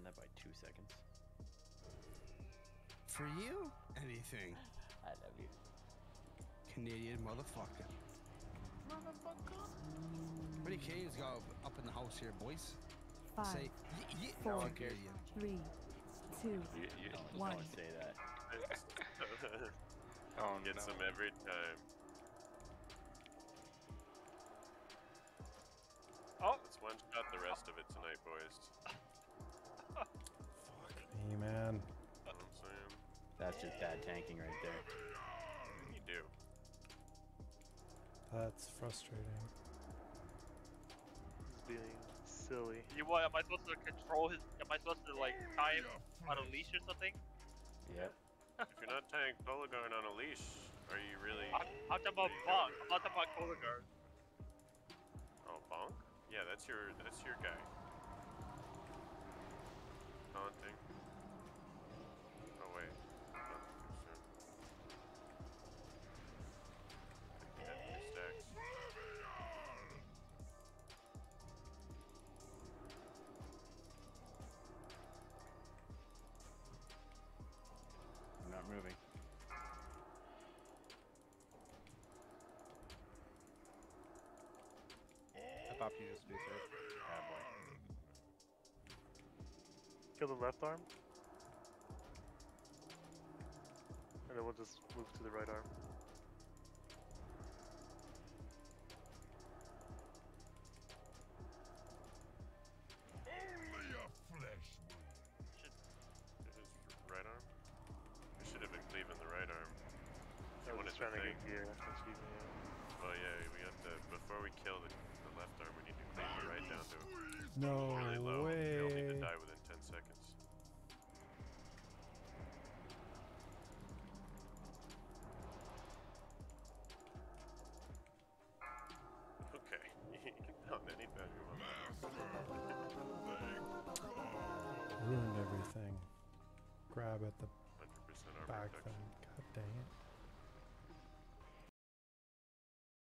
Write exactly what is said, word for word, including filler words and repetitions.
that by two seconds. For you, anything. I love you. Canadian motherfucker. Motherfucker. How many Canadians got up in the house here, boys? Five, Say, y y four, no, Canadian. three, two, You, you, one. Don't say that. Oh, Gets no. them every time. Oh! Let's one shot the rest of it tonight, boys. Fuck me, man. You know what I'm saying? That's just bad tanking right there. You do. That's frustrating. He's being silly. You what? Am I supposed to control his? Am I supposed to like tie him on a leash or something? Yep. If you're not tying Kolagarn on a leash, are you really... I'm, I'm talking about Bonk. I'm not talking about Kolagarn. Oh, Bonk? Yeah, that's your that's your guy. Taunting. Oh wait. I'm not too sure. Yeah, two stacks. I'm not moving. I popped you just to be safe. Ah, boy. Kill the left arm. And then we'll just move to the right arm. Only a flesh wound. His right arm? We should have been cleaving the right arm. I was just trying to get gear. That's what Oh yeah, we got to, before we kill the, the left arm, we need to cleave the right down to No really low. way. They'll need to die within ten seconds. Okay. Not any better. Ruined everything. Grab at the one hundred percent armor back reduction. then. God dang it.